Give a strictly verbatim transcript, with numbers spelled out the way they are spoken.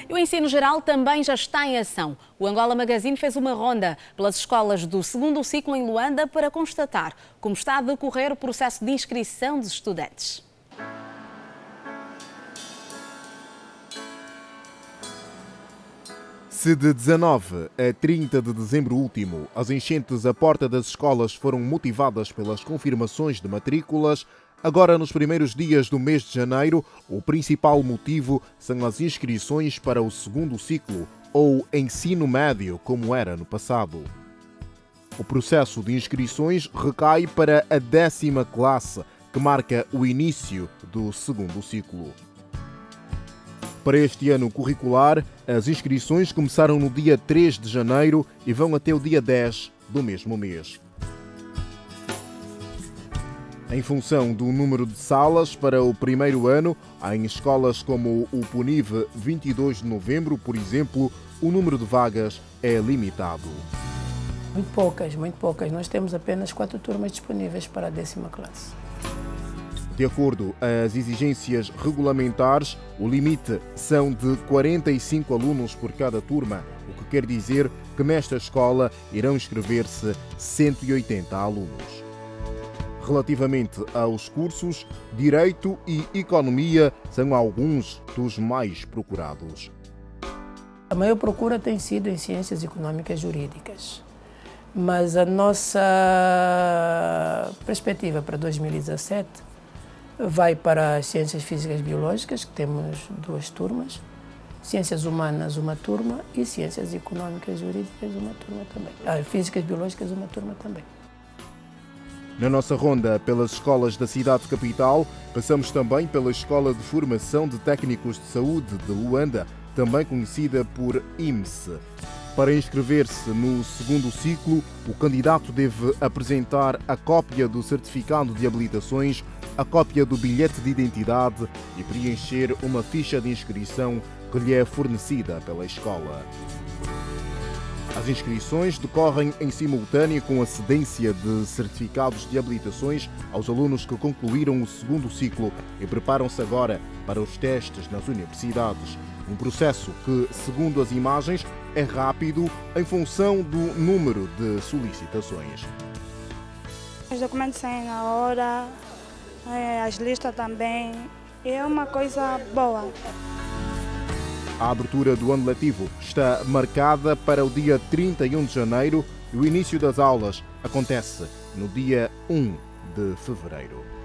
E o ensino geral também já está em ação. O Angola Magazine fez uma ronda pelas escolas do segundo ciclo em Luanda para constatar como está a decorrer o processo de inscrição dos estudantes. Se de dezanove a trinta de dezembro último as enchentes à porta das escolas foram motivadas pelas confirmações de matrículas, agora nos primeiros dias do mês de janeiro, o principal motivo são as inscrições para o segundo ciclo, ou ensino médio, como era no passado. O processo de inscrições recai para a décima classe, que marca o início do segundo ciclo. Para este ano curricular, as inscrições começaram no dia três de janeiro e vão até o dia dez do mesmo mês. Em função do número de salas para o primeiro ano, em escolas como o Punive vinte e dois de novembro, por exemplo, o número de vagas é limitado. Muito poucas, muito poucas. Nós temos apenas quatro turmas disponíveis para a décima classe. De acordo às exigências regulamentares, o limite são de quarenta e cinco alunos por cada turma, o que quer dizer que nesta escola irão inscrever-se cento e oitenta alunos. Relativamente aos cursos, Direito e Economia são alguns dos mais procurados. A maior procura tem sido em Ciências Econômicas Jurídicas, mas a nossa perspectiva para dois mil e dezassete vai para as Ciências Físicas Biológicas, que temos duas turmas, Ciências Humanas, uma turma, e Ciências Econômicas Jurídicas, uma turma também. Ah, Físicas Biológicas, uma turma também. Na nossa ronda pelas escolas da cidade capital, passamos também pela Escola de Formação de Técnicos de Saúde de Luanda, também conhecida por I M S. Para inscrever-se no segundo ciclo, o candidato deve apresentar a cópia do certificado de habilitações, a cópia do bilhete de identidade e preencher uma ficha de inscrição que lhe é fornecida pela escola. As inscrições decorrem em simultâneo com a cedência de certificados de habilitações aos alunos que concluíram o segundo ciclo e preparam-se agora para os testes nas universidades. Um processo que, segundo as imagens, é rápido em função do número de solicitações. Os documentos saem na hora, as listas também, é uma coisa boa. A abertura do ano letivo está marcada para o dia trinta e um de janeiro e o início das aulas acontece no dia um de fevereiro.